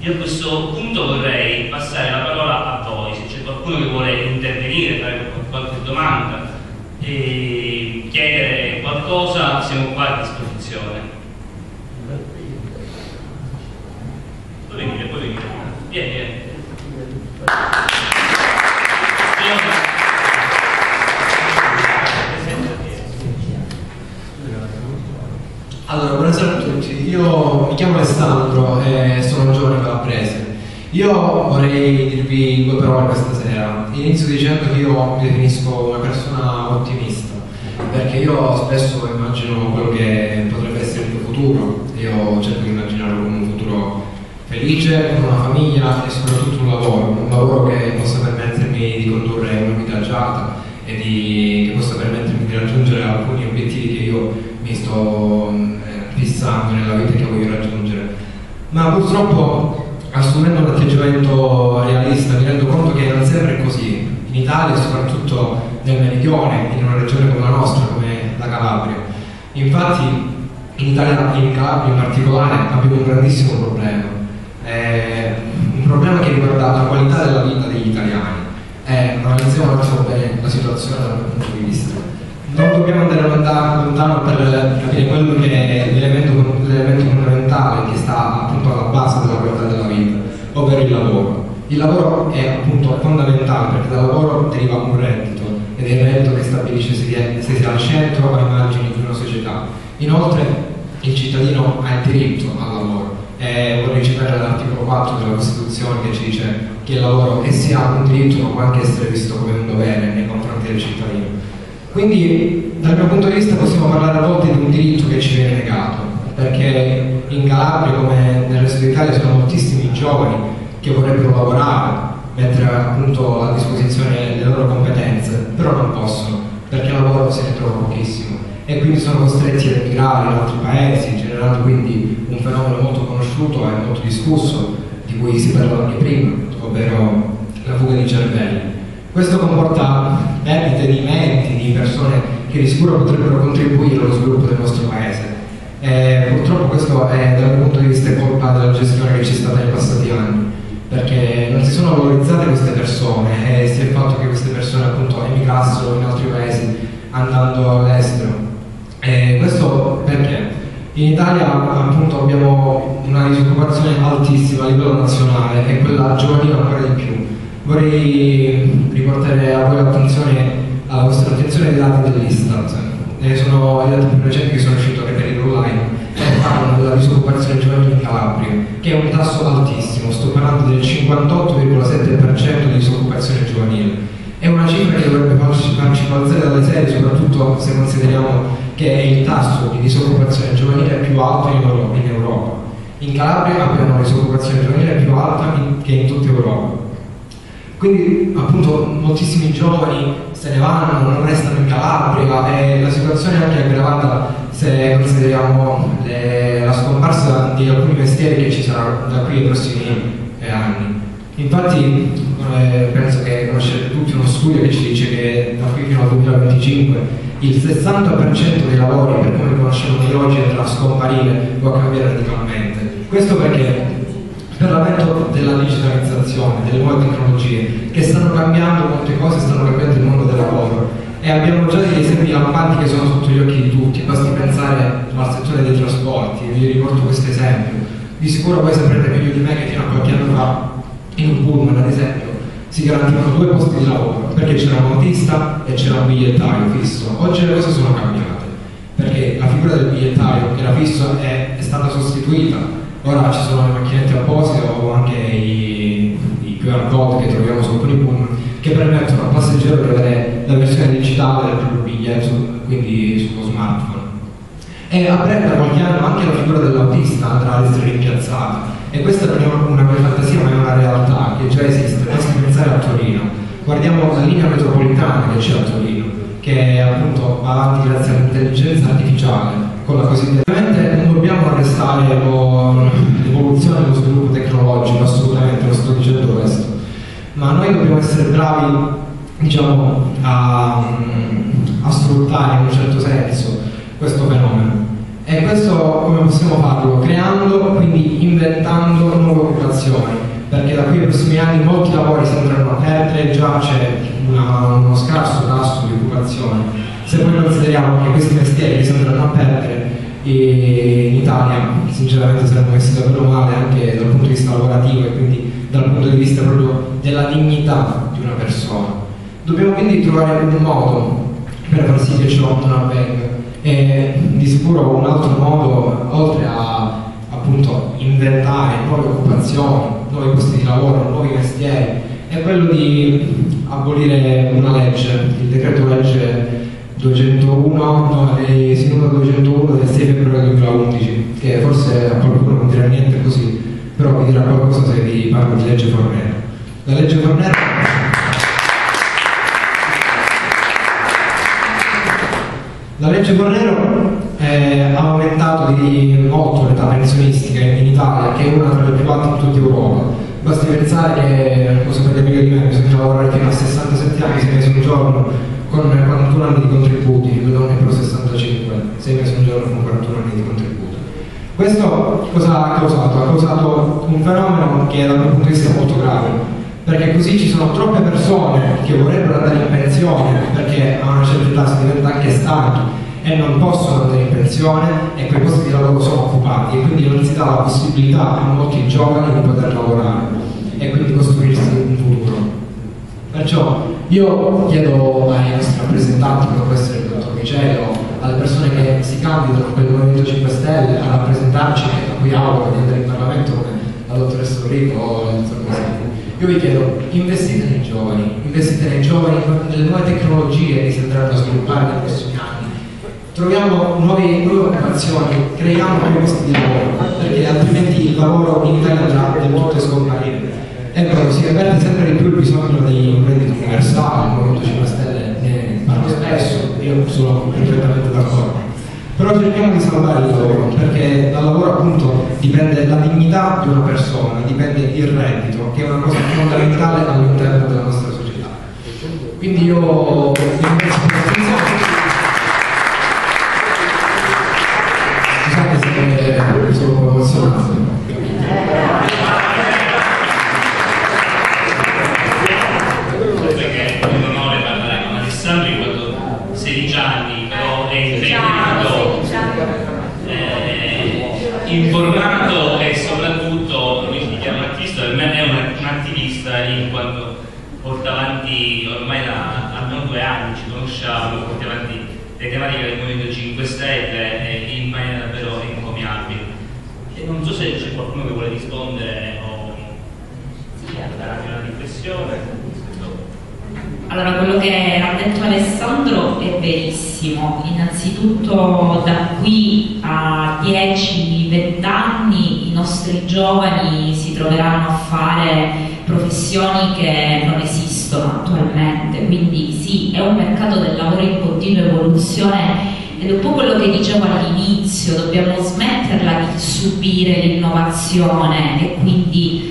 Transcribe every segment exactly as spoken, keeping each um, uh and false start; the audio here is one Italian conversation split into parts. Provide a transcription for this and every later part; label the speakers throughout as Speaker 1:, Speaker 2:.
Speaker 1: Io a questo punto vorrei passare la parola a voi, se c'è qualcuno che vuole intervenire, fare qualche domanda e chiedere qualcosa, siamo qua a disposizione. Puoi venire, puoi venire. Vieni, vieni.
Speaker 2: Allora, buonasera a tutti, io mi chiamo Alessandro e sono un giovane calabrese. Io vorrei dirvi due parole questa sera. Inizio dicendo che io mi definisco una persona ottimista, perché io spesso immagino quello che potrebbe essere il mio futuro. Io cerco di immaginarlo come un futuro felice, con una famiglia e soprattutto un lavoro, un lavoro che possa permettermi di condurre una vita agiata e di, che possa permettermi di raggiungere alcuni obiettivi che io mi sto eh, fissando nella vita che voglio raggiungere. Ma purtroppo, assumendo un atteggiamento realista, mi rendo conto che non sempre è così. In Italia, soprattutto nel meridione, in una regione come la nostra, come la Calabria. Infatti, in Italia, in Calabria in particolare, abbiamo un grandissimo problema. Eh, un problema che riguarda la qualità della vita degli italiani. Eh, analizziamo un attimo bene la situazione dal mio punto di vista. Non dobbiamo andare lontano per capire quello che è l'elemento, l'elemento fondamentale che sta appunto alla base della qualità della vita, ovvero il lavoro. Il lavoro è appunto fondamentale perché dal lavoro deriva un reddito ed è il reddito che stabilisce se si è al centro o ai margini di una società. Inoltre il cittadino ha il diritto al lavoro e vorrei citare l'articolo quattro della Costituzione che ci dice che il lavoro è sia un diritto ma può anche essere visto come un dovere nei confronti del cittadino. Quindi dal mio punto di vista possiamo parlare a volte di un diritto che ci viene negato, perché in Calabria come nel resto d'Italia sono moltissimi giovani che vorrebbero lavorare, mettere appunto a disposizione le loro competenze, però non possono, perché lavoro se ne trova pochissimo e quindi sono costretti ad emigrare in altri paesi, generando quindi un fenomeno molto conosciuto e molto discusso, di cui si parlava anche prima, ovvero la fuga di cervelli. Questo comporta perdite di menti, di persone che di sicuro potrebbero contribuire allo sviluppo del nostro paese. E purtroppo questo è, dal mio punto di vista, colpa della gestione che c'è stata nei passati anni, perché non si sono valorizzate queste persone e si è fatto che queste persone appunto emigrassero in altri paesi andando all'estero. E questo perché? In Italia appunto abbiamo una disoccupazione altissima a livello nazionale e quella giovanile ancora di più. Vorrei riportare a voi l'attenzione, alla vostra attenzione ai dati dell'Istat. Eh, sono i dati più recenti che sono usciti a reperire online e parlano della disoccupazione giovanile in Calabria, che è un tasso altissimo, sto parlando del cinquantotto virgola sette per cento di disoccupazione giovanile. È una cifra che dovrebbe farci, farci balzare dalle serie, soprattutto se consideriamo che è il tasso di disoccupazione giovanile più alto in Europa. In, Europa. in Calabria abbiamo una disoccupazione giovanile più alta in, che in tutta Europa. Quindi appunto moltissimi giovani se ne vanno, non restano in Calabria e la situazione è anche aggravata se consideriamo le, la scomparsa di alcuni mestieri che ci saranno da qui ai prossimi eh, anni. Infatti eh, penso che conoscete tutti uno studio che ci dice che da qui fino al duemilaventicinque il sessanta per cento dei lavori per come conosciamo noi oggi andrà a scomparire o a cambiare radicalmente. Questo perché per l'avvento della digitalizzazione, delle nuove tecnologie che stanno cambiando molte cose, stanno cambiando il mondo del lavoro e abbiamo già degli esempi lampanti che sono sotto gli occhi di tutti, basti pensare al settore dei trasporti, vi riporto questo esempio. Di sicuro voi saprete meglio di me che fino a qualche anno fa in un pullman ad esempio si garantivano due posti di lavoro perché c'era un autista e c'era un bigliettario fisso. Oggi le cose sono cambiate perché la figura del bigliettario che era fisso è, è stata sostituita. Ora ci sono le macchinette apposite o anche i, i Q R code che troviamo su alcuni pullman che permettono al passeggero di avere la versione digitale del proprio biglietto, quindi sullo smartphone. E a breve, da qualche anno, anche la figura dell'autista andrà ad essere rimpiazzata. E questa non è una mia fantasia, ma è una realtà che già esiste. Basti pensare a Torino. Guardiamo la linea metropolitana che c'è a Torino, che appunto va avanti grazie all'intelligenza artificiale, con la cosiddetta. Ovviamente non dobbiamo arrestare l'evoluzione e lo sviluppo tecnologico, assolutamente, lo sto dicendo questo, ma noi dobbiamo essere bravi, diciamo, a, a sfruttare in un certo senso questo fenomeno. E questo come possiamo farlo? Creando, quindi inventando nuove occupazioni, perché da qui ai prossimi anni molti lavori si andranno a perdere, già c'è una, uno scarso tasso di occupazione. Se poi consideriamo che questi mestieri che si andranno a perdere in Italia, sinceramente saremmo messi davvero male anche dal punto di vista lavorativo e quindi dal punto di vista proprio della dignità di una persona. Dobbiamo quindi trovare un modo per far sì che ciò non avvenga. E di sicuro un altro modo, oltre a appunto inventare nuove occupazioni, nuovi posti di lavoro, nuovi mestieri, è quello di abolire una legge, il decreto legge duecentouno, no, eh, numero duecentouno del sei febbraio duemilaundici, che forse a qualcuno non dirà niente così, però vi dirà qualcosa se vi parlo di legge Fornero. La legge Fornero La legge Fornero eh, ha aumentato di molto l'età pensionistica in Italia, che è una tra le più alte in tutta Europa. Basti pensare che, lo sapete meglio di me, bisogna lavorare fino a sessantasette anni, sei mesi un giorno, con quarantuno anni di contributi, le donne però sessantacinque, sei mesi un giorno con quarantuno anni di contributi. Questo cosa ha causato? Ha causato un fenomeno che dal mio punto di vista è molto grave, perché così ci sono troppe persone che vorrebbero andare in pensione perché a una certa età si diventa anche stanchi e non possono andare in pensione e quei posti di lavoro sono occupati e quindi non si dà la possibilità a molti giovani di poter lavorare e quindi costruirsi un futuro. Perciò io chiedo ai nostri rappresentanti, come può essere il dottor Micello, alle persone che si candidano per il Movimento cinque Stelle a rappresentarci, a cui auguro di andare in Parlamento come la dottoressa Lorico o il dottor Micello. Io vi chiedo, investite nei giovani, investite nei giovani, nelle nuove tecnologie che si andranno a sviluppare nei prossimi anni. Troviamo nuovi, nuove occupazioni, creiamo nuovi posti di lavoro, perché altrimenti il lavoro in Italia andrà del tutto a scomparire. Ecco, si avverte sempre di più il bisogno di un reddito universale, il Movimento cinque Stelle ne parla spesso, io sono perfettamente d'accordo. Però cerchiamo di salvare il lavoro, perché dal lavoro appunto dipende la dignità di una persona, dipende il reddito, che è una cosa fondamentale all'interno della nostra società. Quindi io vi ringrazio per l'attenzione. Scusate se mi sono un po' emozionato.
Speaker 1: Perché è un onore parlare con Alessandro in quanto sedici anni, però è impegnato, eh, informato e soprattutto lui si chiama attivista, per me è un, un attivista in quanto porta avanti ormai da almeno due anni, ci conosciamo, porta avanti le tematiche del Movimento cinque Stelle in maniera davvero encomiabile. E non so se c'è qualcuno che vuole rispondere o darmi una riflessione.
Speaker 3: Allora, quello che ha detto Alessandro è verissimo. Innanzitutto da qui a dieci venti anni i nostri giovani si troveranno a fare professioni che non esistono attualmente, quindi sì, è un mercato del lavoro in continua evoluzione ed è un po' quello che dicevo all'inizio, dobbiamo smetterla di subire l'innovazione e quindi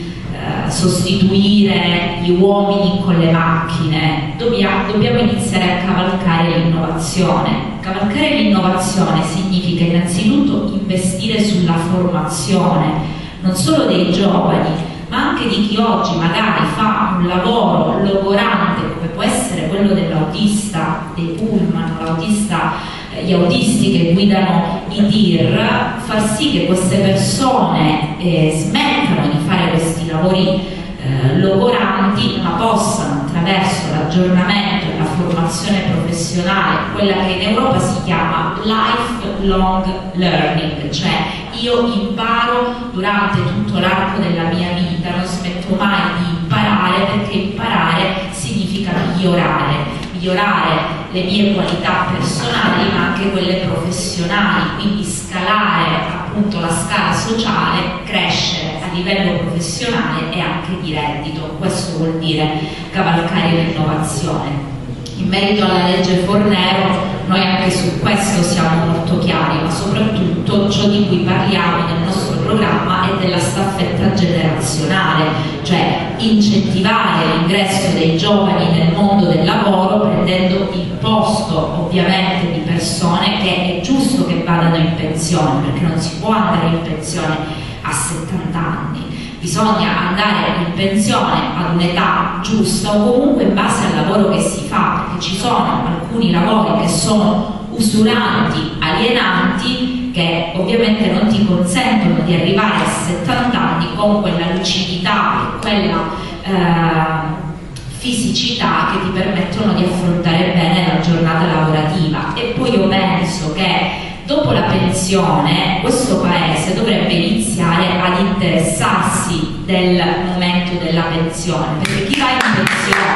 Speaker 3: sostituire gli uomini con le macchine, dobbiamo, dobbiamo iniziare a cavalcare l'innovazione. Cavalcare l'innovazione significa innanzitutto investire sulla formazione, non solo dei giovani, ma anche di chi oggi magari fa un lavoro logorante come può essere quello dell'autista, dei pullman, l'autista, gli autisti che guidano i tir, far sì che queste persone eh, smettano di fare questi lavori eh, logoranti, ma possano attraverso l'aggiornamento e la formazione professionale, quella che in Europa si chiama lifelong learning, cioè io imparo durante tutto l'arco della mia vita, non smetto mai di imparare, perché imparare significa migliorare migliorare le mie qualità personali ma anche quelle professionali, quindi scalare appunto la scala sociale, crescere a livello professionale e anche di reddito. Questo vuol dire cavalcare l'innovazione. In merito alla legge Fornero, noi anche su questo siamo molto chiari, ma soprattutto ciò di cui parliamo nel nostro programma è della staffetta generazionale, cioè incentivare l'ingresso dei giovani nel mondo del lavoro prendendo il posto ovviamente di persone che è giusto che che vadano in pensione, perché non si può andare in pensione a settanta anni, bisogna andare in pensione ad un'età giusta o comunque in base al lavoro che si fa, perché ci sono alcuni lavori che sono usuranti, alienanti, che ovviamente non ti consentono di arrivare a settanta anni con quella lucidità e quella eh, fisicità che ti permettono di affrontare bene la giornata lavorativa. E poi io penso che dopo la pensione questo paese dovrebbe iniziare ad interessarsi del momento della pensione, perché chi va in pensione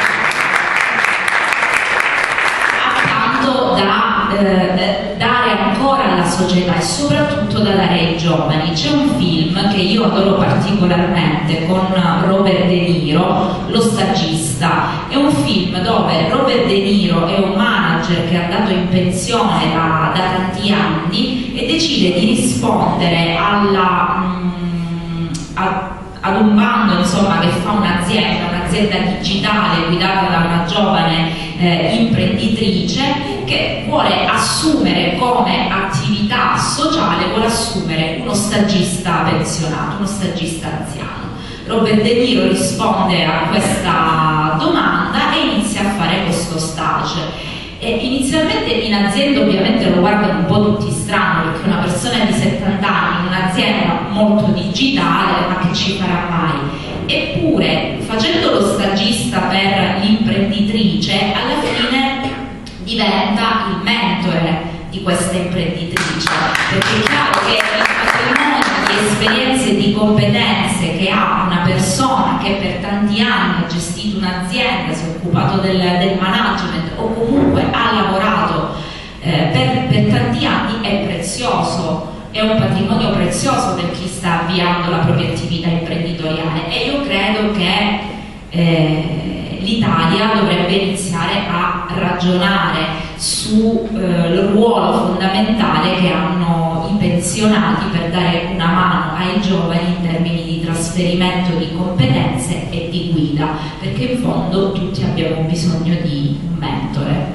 Speaker 3: ha tanto da eh, dare ancora alla società e soprattutto da dare ai giovani. C'è un film che io adoro particolarmente con Robert De Niro, Lo stagista. È un film dove Robert De Niro è un manager che è andato in pensione da, da tanti anni e decide di rispondere alla, mh, a, ad un bando, insomma, che fa un'azienda, un'azienda digitale guidata da una giovane eh, imprenditrice che vuole assumere come attività sociale, vuole assumere uno stagista pensionato, uno stagista anziano. Robert De Niro risponde a questa domanda e inizia a fare questo stage. E inizialmente in azienda ovviamente lo guardano un po' tutti strano, perché una persona di settanta anni in un'azienda molto digitale, ma che ci farà mai? Eppure, facendo lo stagista per l'imprenditrice, alla fine diventa il mentore di questa imprenditrice, perché è chiaro che il patrimonio di esperienze e di competenze che ha una persona che per tanti anni ha gestito un'azienda, si è occupato del, del management o comunque ha lavorato eh, per, per tanti anni è prezioso, è un patrimonio prezioso per chi sta avviando la propria attività imprenditoriale. E io credo che eh, l'Italia dovrebbe iniziare a ragionare sul eh, ruolo fondamentale che hanno i pensionati per dare una mano ai giovani in termini di trasferimento di competenze e di guida, perché in fondo tutti abbiamo bisogno di un mentore.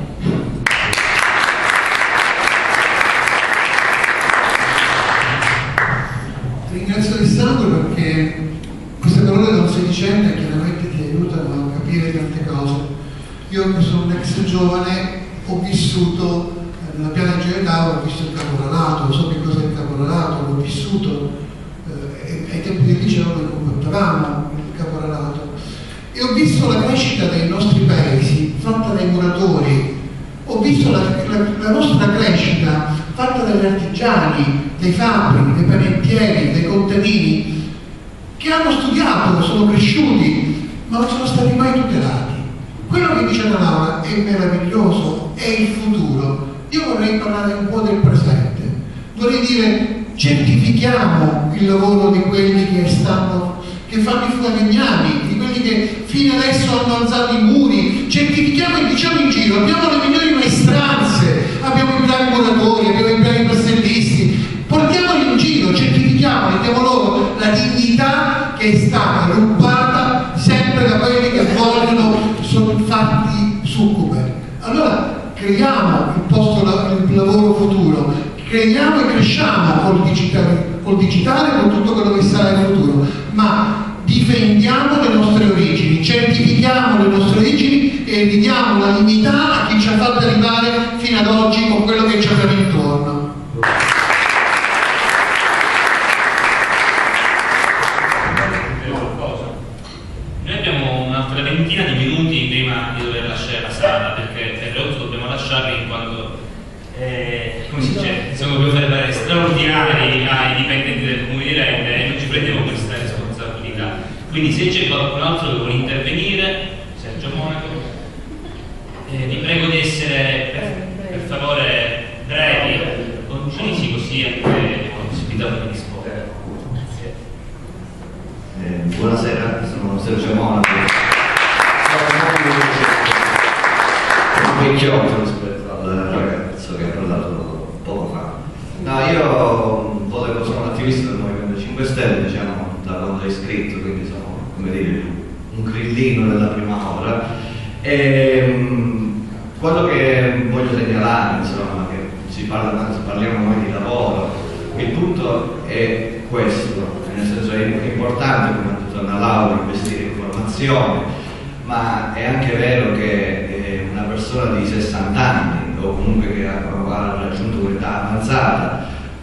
Speaker 4: Ringrazio Alessandro perché queste parole non sedicenne chiaramente ti aiutano a capire tante cose. Io che sono un ex giovane ho vissuto nella piana Geodao, ho visto il caporalato, so che cos'è il caporalato, l'ho vissuto, eh, ai tempi del liceo noi combattavamo il caporalato e ho visto la crescita dei nostri paesi fatta dai muratori, ho visto la, la, la nostra crescita fatta dagli artigiani, dai fabbri, dai panettieri, dai contadini che hanno studiato, sono cresciuti ma non sono stati mai tutelati. Quello che dice la Laura è meraviglioso, è il futuro. Io vorrei parlare un po' del presente, vorrei dire certifichiamo il lavoro di quelli che stanno, che fanno i falegnami, di quelli che fino adesso hanno alzato i muri, certifichiamo e diciamo in giro, abbiamo le migliori maestranze, abbiamo i bravi muratori, abbiamo i bravi pastellisti, portiamoli in giro, certifichiamoli, diamo loro la dignità che è stata rubata sempre da quelli che vogliono sono fatti succube. Allora creiamo il posto, il lavoro futuro, creiamo e cresciamo col digitale, col digitale, con tutto quello che sarà il futuro, ma difendiamo le nostre origini, certifichiamo le nostre origini e ridiamo la dignità a chi ci ha fatto arrivare fino ad oggi con quello che ci abbiamo intorno.
Speaker 1: Ventina di minuti prima di dover lasciare la sala, perché per l'otto dobbiamo lasciarli in quanto eh, come si dice, siamo dobbiamo fare dare straordinari ai dipendenti del comune di Rende e non ci prendiamo questa responsabilità. Quindi se c'è qualcun altro che vuole intervenire, Sergio Monaco, eh, vi prego di essere per, per favore brevi, concisi, così anche possibilità di rispondere. Grazie.
Speaker 5: Eh, buonasera, sono Sergio Monaco. Un vecchiotto rispetto al ragazzo che ha parlato poco fa. No, io volevo, sono un attivista del Movimento cinque Stelle, diciamo, da quando è iscritto, quindi sono, come dire, un grillino della prima ora. E quello che voglio segnalare, insomma, che si parla, parliamo noi di lavoro. Il punto è questo, nel senso è importante, come ha detto Anna Laura, investire in formazione, ma è anche vero che una persona di sessanta anni o comunque che ha, ha raggiunto un'età avanzata,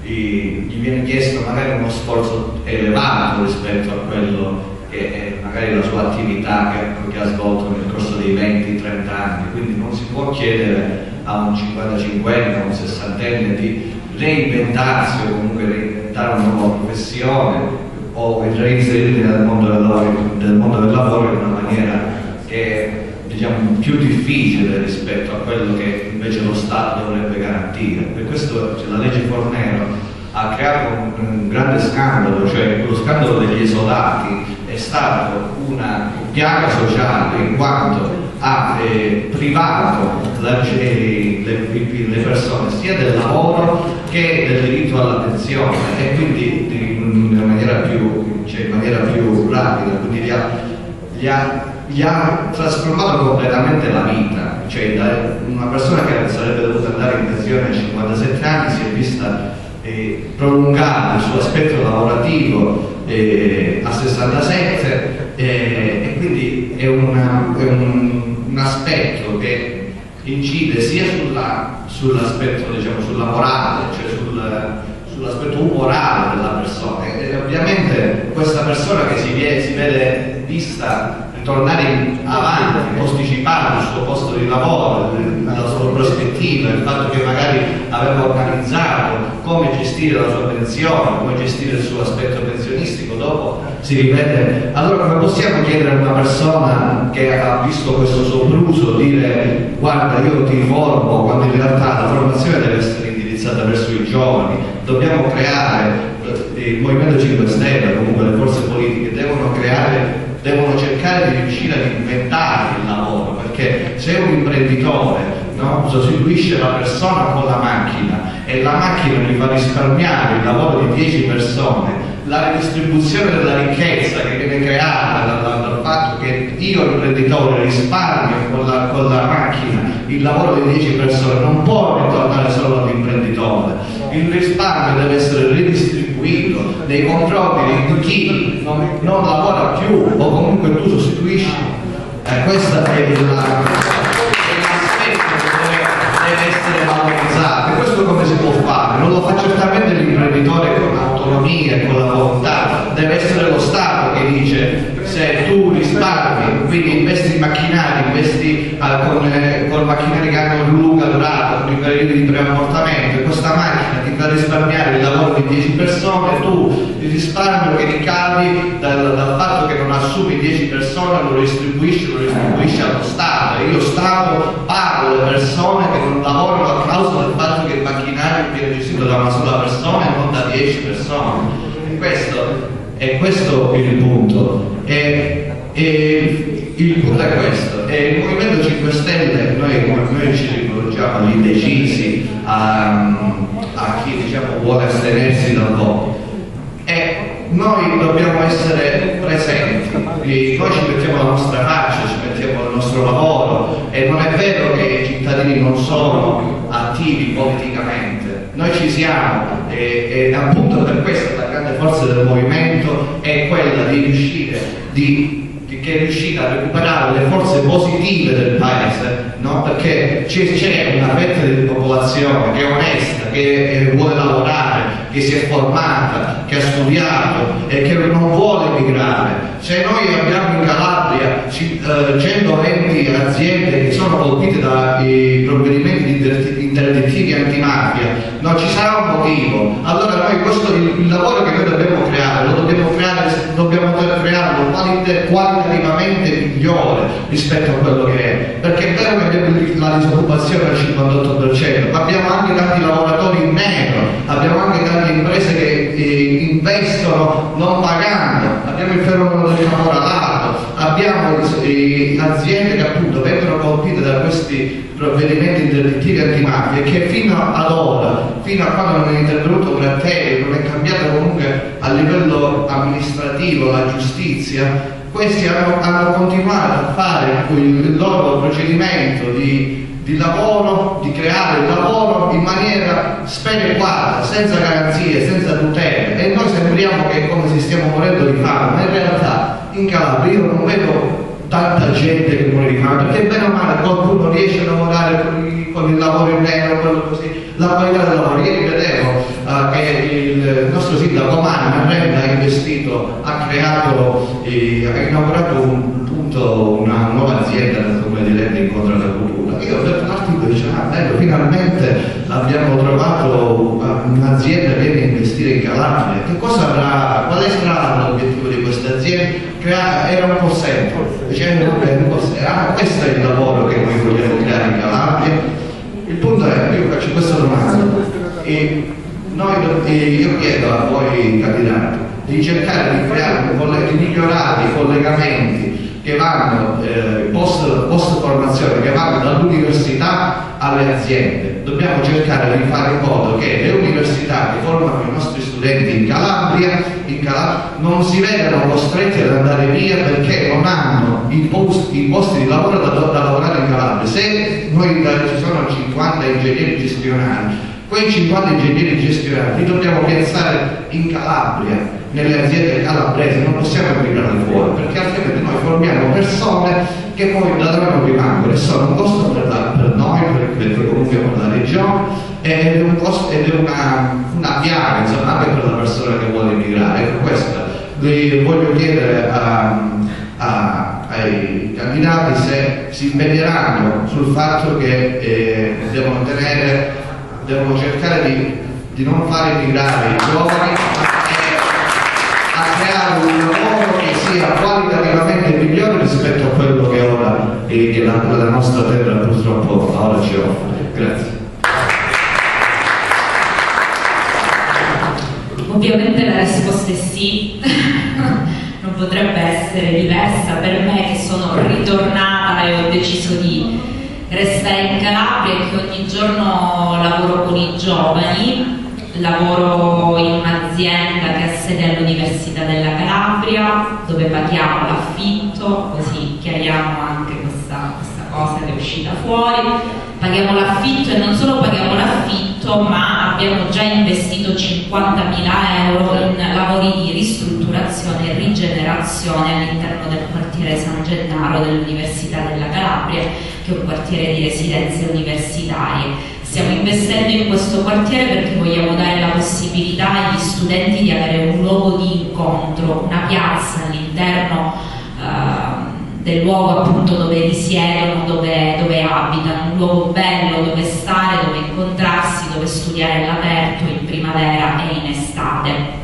Speaker 5: gli viene chiesto magari uno sforzo elevato rispetto a quello che è magari la sua attività che, che ha svolto nel corso dei venti trenta anni, quindi non si può chiedere a un cinquantacinquenne, a un sessantenne di reinventarsi o comunque reinventare una nuova professione o reinserirli nel mondo del lavoro, del mondo del lavoro in una maniera che è, diciamo, più difficile rispetto a quello che invece lo Stato dovrebbe garantire. Per questo cioè, la legge Fornero ha creato un, un grande scandalo, cioè lo scandalo degli esodati è stato una piaga sociale in quanto ha eh, privato la, eh, le, le persone sia del lavoro che del diritto alla pensione e quindi di, in, maniera più, cioè, in maniera più rapida, quindi li ha, li ha, li ha trasformato completamente la vita, cioè da una persona che sarebbe dovuta andare in pensione a cinquantasette anni si è vista eh, prolungare il suo aspetto lavorativo eh, a sessantasette eh, e quindi è, una, è un, un aspetto che incide sia sulla, sull'aspetto diciamo sulla morale, cioè sul, sull'aspetto umorale della persona e ovviamente questa persona che si, vie, si vede vista tornare avanti, posticipare il suo posto di lavoro, la sua prospettiva, il fatto che magari aveva organizzato come gestire la sua pensione, come gestire il suo aspetto pensionistico, dopo si rivede. Allora come possiamo chiedere a una persona che ha visto questo sopruso dire guarda io ti formo, quando in realtà la formazione deve essere indirizzata verso i giovani, dobbiamo creare, il Movimento cinque Stelle, comunque le forze politiche devono creare devono cercare di riuscire ad inventare il lavoro, perché se un imprenditore no, sostituisce la persona con la macchina e la macchina gli fa risparmiare il lavoro di dieci persone, la redistribuzione della ricchezza che viene creata dal, dal fatto che io imprenditore risparmio con la, con la macchina il lavoro di dieci persone non può ritornare solo all'imprenditore, il risparmio deve essere ridistribuito nei confronti di chi non, non lavora più o comunque tu sostituisci. Eh, questo è, è l'aspetto che deve, deve essere valorizzato. E questo come si può fare? Non lo fa certamente l'imprenditore con autonomia e con la volontà, deve essere lo Stato che dice se tu risparmi, quindi investi in macchinari, investi uh, con, eh, con macchinari che hanno lunga durata, con i periodi di preammortamento, e questa macchina ti fa risparmiare il lavoro di dieci persone, tu il risparmio che ricavi dal, dal fatto che non assumi dieci persone lo distribuisci, lo distribuisci allo Stato, e io Stato pago le persone che non lavorano a causa del fatto che il macchinario viene gestito da una sola persona e non da dieci persone. Questo E questo è il punto. E, e il punto è questo. E il Movimento cinque Stelle, noi, noi ci rivolgiamo agli indecisi, a, a chi diciamo, vuole astenersi dal voto. E noi dobbiamo essere presenti. E noi ci mettiamo la nostra faccia, ci mettiamo il nostro lavoro. E non è vero che i cittadini non sono attivi politicamente. Noi ci siamo e, e appunto per questo la grande forza del movimento è quella di riuscire di, di, che è riuscita a recuperare le forze positive del paese, no? Perché c'è una fetta di popolazione che è onesta, che eh, vuole lavorare, che si è formata, che ha studiato e che non vuole emigrare. Se noi abbiamo in Calabria eh, centoventi aziende che sono colpite dai provvedimenti interdittivi antimafia, non ci sarà un motivo. Allora noi questo il, il lavoro che noi dobbiamo creare, lo dobbiamo creare, dobbiamo crearlo qualitativamente migliore rispetto a quello che è. Perché è vero che abbiamo la disoccupazione al cinquantotto per cento, ma abbiamo anche tanti lavoratori in nero, abbiamo anche tante imprese che eh, investono non pagando, abbiamo il fenomeno del caporalato, abbiamo eh, aziende che appunto vengono colpite da questi provvedimenti interdittivi antimafia e che fino ad ora, fino a quando non è intervenuto Gratteri, non è cambiato comunque a livello amministrativo la giustizia, questi hanno, hanno continuato a fare il loro procedimento di, di lavoro, di creare il lavoro in maniera sperequata, senza garanzie, senza tutele, e noi sembriamo che è come se stiamo morendo di fame, ma in realtà in Calabria io non vedo tanta gente che muore di fame, perché bene o male qualcuno riesce a lavorare con il, con il lavoro in nero, quello così, la qualità del lavoro. Ieri vedevo uh, che il nostro sindaco Manna ha investito, ha creato, eh, ha inaugurato un punto, una nuova azienda nel comune di Lende incontro alla cultura. Io ho detto l'articolo, dice, ah bello, finalmente abbiamo trovato un'azienda che viene a investire in Calabria. Che cosa avrà, quale sarà l'obiettivo di questa azienda? Crea, era un call center, dicendo un call center. Ah, questo è il lavoro che noi vogliamo creare in Calabria. Il punto è, io faccio questa domanda, e noi, e io chiedo a voi candidati di cercare di creare, di migliorare i collegamenti che vanno eh, post, post formazione, che vanno dall'università alle aziende. Dobbiamo cercare di fare in modo che le università che formano i nostri studenti in Calabria, in Calabria non si vedano costretti ad andare via perché non hanno i posti, i posti di lavoro da, da lavorare in Calabria. Se noi ci sono cinquanta ingegneri gestionali, quei cinquanta ingegneri gestionali li dobbiamo pensare in Calabria, nelle aziende calabresi, non possiamo emigrare fuori, perché altrimenti noi formiamo persone che poi da noi non rimangono e sono un costo per, la, per noi, perché comunque per la regione, ed è, un costo, ed è una, una piaga, insomma, anche per la persona che vuole emigrare. Ecco, questo vi voglio chiedere a, a, ai candidati se si impegneranno sul fatto che eh, devono tenere, devono cercare di, di non fare emigrare i giovani, a creare un lavoro che sia qualitativamente migliore rispetto a quello che ora e che la, la nostra terra purtroppo ora ci offre. Grazie.
Speaker 3: Ovviamente la risposta è sì, non potrebbe essere diversa. Per me che sono ritornata e ho deciso di restare in Calabria e che ogni giorno lavoro con i giovani. Lavoro in un'azienda che ha sede all'Università della Calabria, dove paghiamo l'affitto, così chiariamo anche questa, questa cosa che è uscita fuori. Paghiamo l'affitto e non solo paghiamo l'affitto, ma abbiamo già investito cinquantamila euro in lavori di ristrutturazione e rigenerazione all'interno del quartiere San Gennaro dell'Università della Calabria, che è un quartiere di residenze universitarie. Stiamo investendo in questo quartiere perché vogliamo dare la possibilità agli studenti di avere un luogo di incontro, una piazza all'interno uh, del luogo appunto dove risiedono, dove, dove abitano, un luogo bello dove stare, dove incontrarsi, dove studiare all'aperto in primavera e in estate.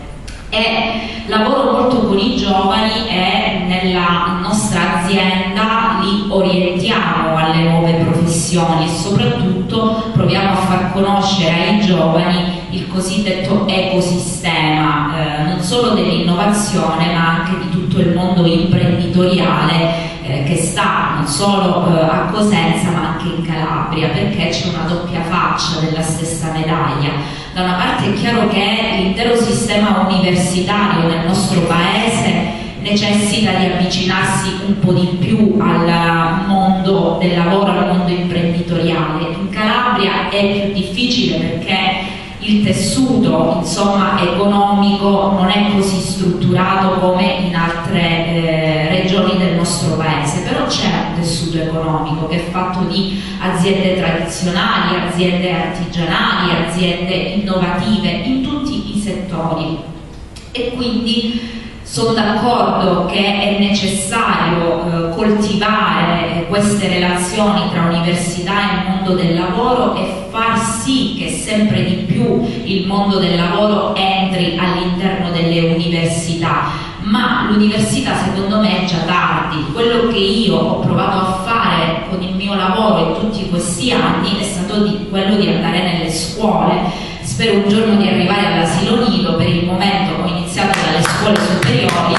Speaker 3: E lavoro molto con i giovani e nella nostra azienda li orientiamo alle nuove professioni e soprattutto proviamo a far conoscere ai giovani il cosiddetto ecosistema, eh, non solo dell'innovazione ma anche di tutto il mondo imprenditoriale eh, che sta non solo eh, a Cosenza ma anche in Calabria, perché c'è una doppia faccia della stessa medaglia. Da una parte è chiaro che l'intero sistema universitario nel nostro paese necessita di avvicinarsi un po' di più al mondo del lavoro, al mondo imprenditoriale. In Calabria è più difficile perché il tessuto, insomma, economico non è così strutturato come in altre eh, regioni del nostro paese, però c'è un tessuto economico che è fatto di aziende tradizionali, aziende artigianali, aziende innovative in tutti i settori, e quindi sono d'accordo che è necessario eh, coltivare queste relazioni tra università e il mondo del lavoro e far sì che sempre di più il mondo del lavoro entri all'interno delle università. Ma l'università secondo me è già tardi. Quello che io ho provato a fare con il mio lavoro in tutti questi anni è stato di, quello di andare nelle scuole. Spero un giorno di arrivare all'asilo nido. Per il momento ho iniziato dalle scuole superiori,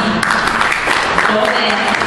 Speaker 3: dove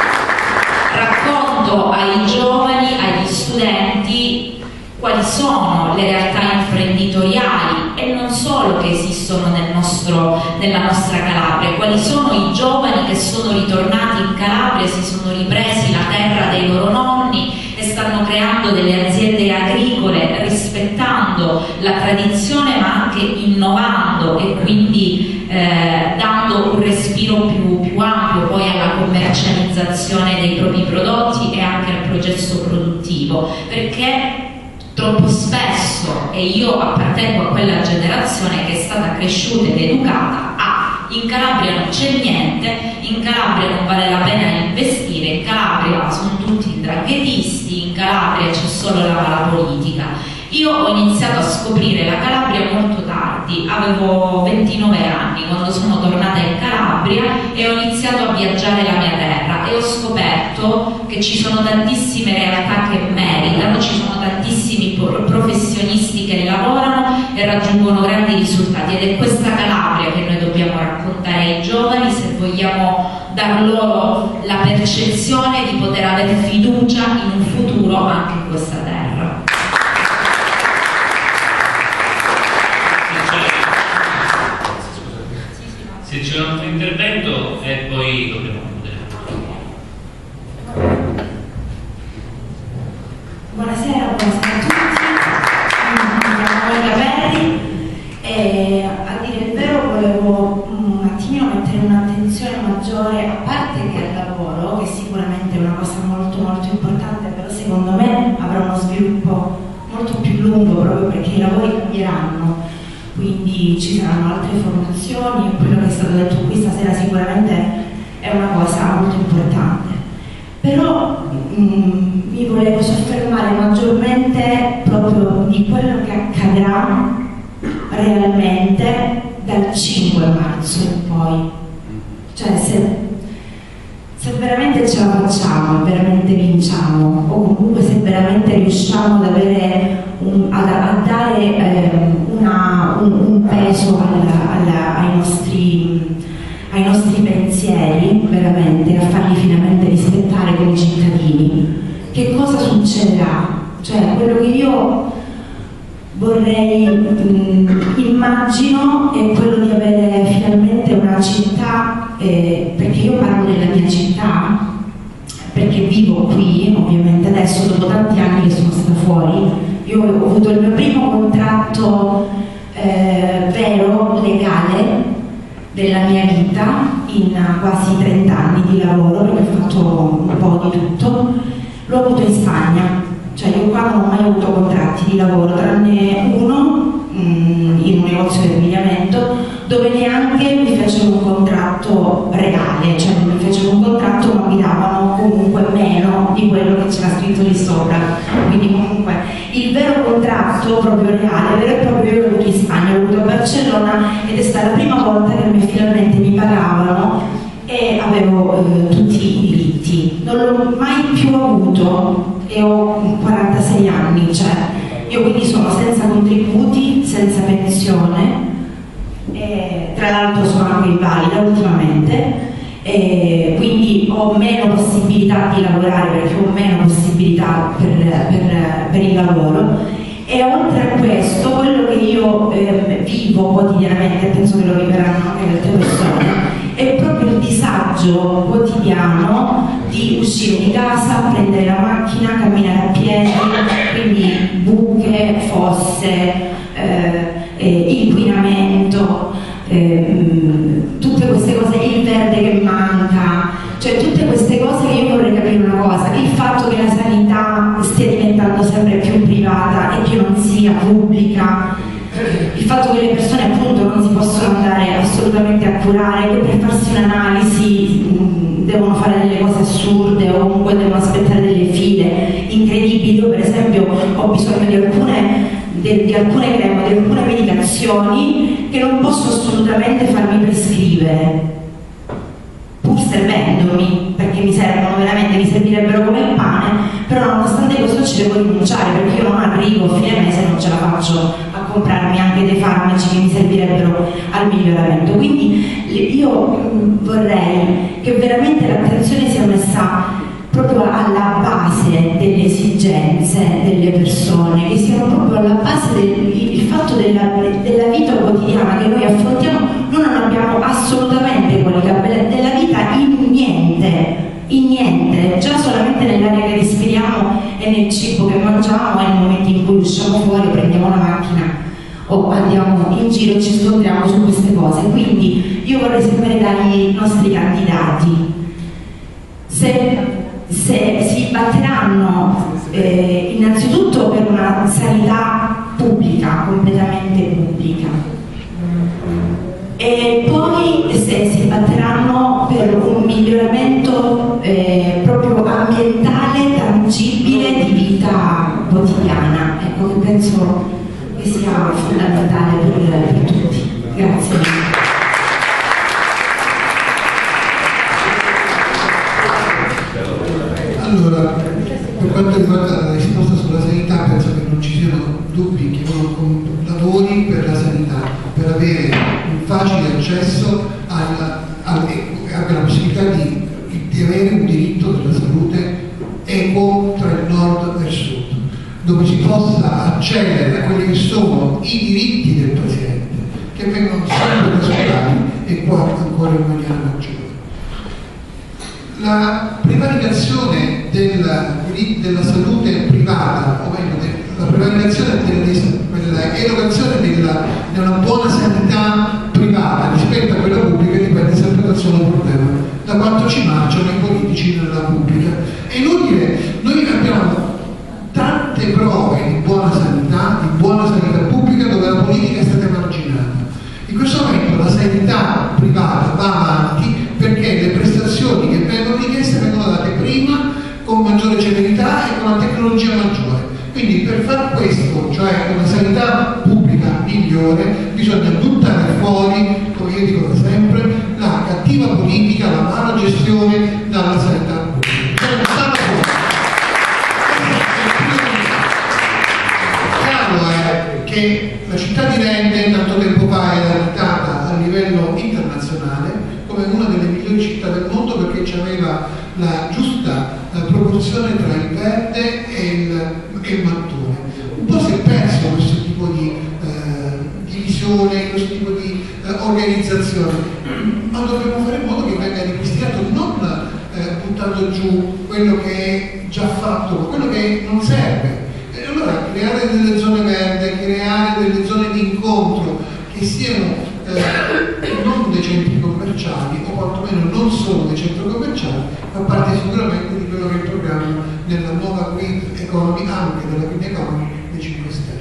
Speaker 3: racconto ai giovani, agli studenti quali sono le realtà imprenditoriali e non solo che esistono nel nostro, nella nostra Calabria, quali sono i giovani che sono ritornati in Calabria, si sono ripresi la terra dei loro nonni e stanno creando creando delle aziende agricole rispettando la tradizione ma anche innovando e quindi eh, dando un respiro più, più ampio poi alla commercializzazione dei propri prodotti e anche al processo produttivo, perché troppo spesso, e io appartengo a quella generazione che è stata cresciuta ed educata a in Calabria non c'è niente, in Calabria non vale la pena investire, in Calabria sono tutti indranghetisti, in Calabria c'è solo la mala politica. Io ho iniziato a scoprire la Calabria molto tardi, avevo ventinove anni quando sono tornata in Calabria e ho iniziato a viaggiare la mia terra e ho scoperto che ci sono tantissime realtà che meritano, ci sono tantissimi professionisti che lavorano e raggiungono grandi risultati, ed è questa Calabria che noi dobbiamo raccontare ai giovani se vogliamo dar loro la percezione di poter avere fiducia in un futuro anche in questa terra.
Speaker 1: Se c'è un altro intervento e poi dobbiamo chiudere.
Speaker 6: Buonasera, buonasera a tutti. Mi chiamo Olga Perri e a dire il vero volevo un attimino mettere un'attenzione maggiore, a parte che al lavoro, che sicuramente è una cosa molto molto importante, però secondo me avrà uno sviluppo molto più lungo proprio perché i lavori cambieranno. Quindi ci saranno altre formazioni e quello che è stato detto qui stasera sicuramente è una cosa molto importante. Però mh, mi volevo soffermare maggiormente proprio di quello che accadrà realmente dal cinque marzo in poi. Cioè se, se veramente ce la facciamo, veramente vinciamo, o comunque se veramente riusciamo ad avere un, a, a dare eh, una, un, un peso alla, alla, ai, nostri, ai nostri pensieri, veramente, a farli finalmente rispettare come cittadini, che cosa succederà? Cioè quello che io vorrei, mh, immagino, è quello di avere finalmente una città, eh, perché io parlo della mia città, perché vivo qui, ovviamente adesso dopo tanti anni che sono stata fuori. Io ho avuto il mio primo contratto eh, vero, legale, della mia vita in quasi trenta anni di lavoro, perché ho fatto un po' di tutto. L'ho avuto in Spagna, cioè io qua non ho mai avuto contratti di lavoro, tranne uno mh, in un negozio di abbigliamento, dove neanche mi fecero un contratto reale, cioè mi fecero un contratto ma mi davano comunque meno di quello che c'era scritto lì sopra. Quindi comunque il vero contratto proprio reale, vero e proprio, io l'ho avuto in Spagna, l'ho avuto a Barcellona ed è stata la prima volta che mi, finalmente mi pagavano e avevo eh, tutti i diritti. Non l'ho mai più avuto e ho quarantasei anni, cioè io quindi sono senza contributi, senza pensione. E tra l'altro sono anche invalida ultimamente, e quindi ho meno possibilità di lavorare perché ho meno possibilità per, per, per il lavoro. E oltre a questo, quello che io eh, vivo quotidianamente, penso che lo viveranno anche le altre persone, è proprio il disagio quotidiano di uscire di casa, prendere la macchina, camminare a piedi, quindi buche, fosse, eh, eh, inquinamento, eh, tutte queste cose, il verde che manca, cioè tutte queste cose che io vorrei capire una cosa, il fatto che la sanità stia diventando sempre più privata e che non sia pubblica, il fatto che le persone appunto non si possono andare assolutamente a curare, che per farsi un'analisi mh, devono fare delle cose assurde o comunque devono aspettare delle file incredibili. Io per esempio ho bisogno di alcune, di, di alcune creme, di alcune medicazioni che non posso assolutamente farmi prescrivere pur servendomi, perché mi servono veramente, mi servirebbero come il pane, però nonostante questo ci devo rinunciare perché io non arrivo a fine mese, non ce la faccio a comprarmi anche dei farmaci che mi servirebbero al miglioramento. Quindi io vorrei che veramente l'attenzione sia messa proprio alla base delle esigenze delle persone, che siano proprio alla base del il fatto della, della vita quotidiana che noi affrontiamo. Noi non abbiamo assolutamente qualità della vita in niente, in niente, già solamente nell'aria che respiriamo e nel cibo che mangiamo e nel momento in cui usciamo fuori, prendiamo la macchina o andiamo in giro e ci scontriamo su queste cose. Quindi io vorrei sapere dai nostri candidati se, se si batteranno eh, innanzitutto per una sanità pubblica, completamente pubblica, e poi se si batteranno per un miglioramento eh, proprio ambientale, tangibile, di vita quotidiana. Ecco, che penso che sia fondamentale per, per tutti. Grazie.
Speaker 4: Allora, per quanto riguarda la risposta sulla sanità, penso che non ci siano dubbi che uno lavori per la sanità, per avere un facile accesso alla, alla, abbia la possibilità di, di avere un diritto della salute equo tra il nord e il sud, dove si possa accedere a quelli che sono i diritti del paziente, che vengono sempre trascurati e qua ancora in maniera maggiore. La prevaricazione della, della salute privata, o meglio, la prevaricazione dell'erogazione della, della buona sanità privata rispetto a quella pubblica dipende sempre dal solo problema, da quanto ci mangiano i politici nella pubblica. È inutile, noi abbiamo tante prove di buona sanità, di buona sanità pubblica dove la politica è stata emarginata. In questo momento la sanità privata va avanti perché le prestazioni che vengono richieste vengono date prima, con maggiore celerità e con una tecnologia maggiore. Quindi per far questo, cioè una sanità pubblica migliore, bisogna buttare fuori, come io dico da sempre, la cattiva politica, la mala gestione dalla sanità pubblica. Cioè, buttarla fuori. Chiaro è che la città di Rende tanto tempo fa era adottata a livello internazionale come una delle migliori città del mondo perché aveva la giusta la proporzione tra il verde e il, e il mattone. Un po' si è perso questo tipo di eh, divisione, questo tipo di eh, organizzazione, ma dobbiamo fare in modo che venga ripristinato, non eh, buttando giù quello che è già fatto, ma quello che non serve. E allora creare delle zone verdi, creare delle zone di incontro che siano Eh, non dei centri commerciali o quantomeno non solo dei centri commerciali, fa parte sicuramente di quello che è il programma della nuova green economy, anche della green economy dei cinque Stelle.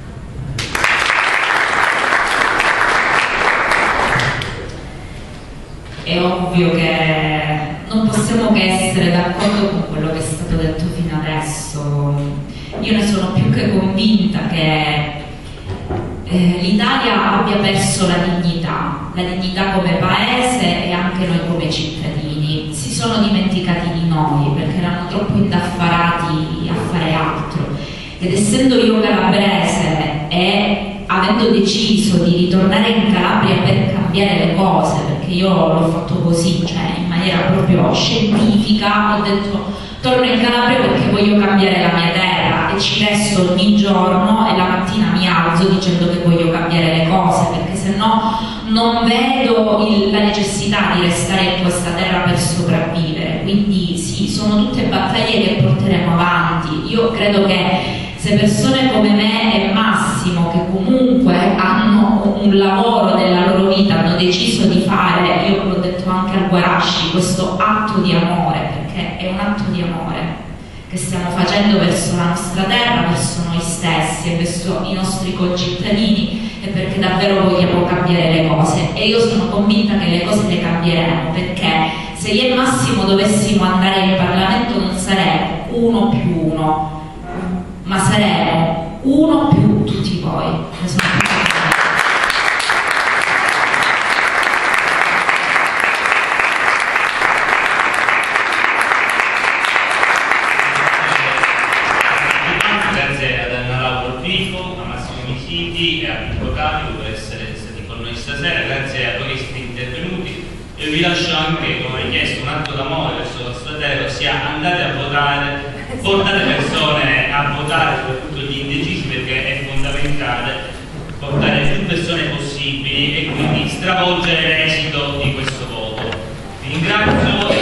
Speaker 3: È ovvio che non possiamo che essere d'accordo con quello che è stato detto fino adesso. Io ne sono più che convinta che Eh, l'Italia abbia perso la dignità, la dignità come paese e anche noi come cittadini. Si sono dimenticati di noi perché erano troppo indaffarati a fare altro. Ed essendo io calabrese e avendo deciso di ritornare in Calabria per cambiare le cose, perché io l'ho fatto così, cioè in maniera proprio scientifica, ho detto torno in Calabria perché voglio cambiare la mia terra e ci resto ogni giorno e la mattina mi alzo dicendo che voglio cambiare le cose, perché se no non vedo il, la necessità di restare in questa terra per sopravvivere. Quindi sì, sono tutte battaglie che porteremo avanti. Io credo che se persone come me e Massimo, che comunque hanno un lavoro nella loro vita, hanno deciso di fare, io l'ho detto anche al Guarasci, questo atto di amore, perché è un atto di amore che stiamo facendo verso la nostra terra, verso noi stessi e verso i nostri concittadini, e perché davvero vogliamo cambiare le cose. E io sono convinta che le cose le cambieremo, perché se io e Massimo dovessimo andare in Parlamento non saremo uno più uno, ma saremo uno più tutti voi. Ne sono
Speaker 1: grazie ad Anna Laura Orpifo, a Massimo Misiti e a Pippo Capio per essere stati con noi stasera. Grazie a voi che siete intervenuti. E vi lascio anche, come richiesto, un atto d'amore verso la vostra terra, ossia andate a votare, portate persone a votare, soprattutto gli indecisi, perché è fondamentale portare più persone possibili e quindi stravolgere l'esito di questo voto. Vi ringrazio.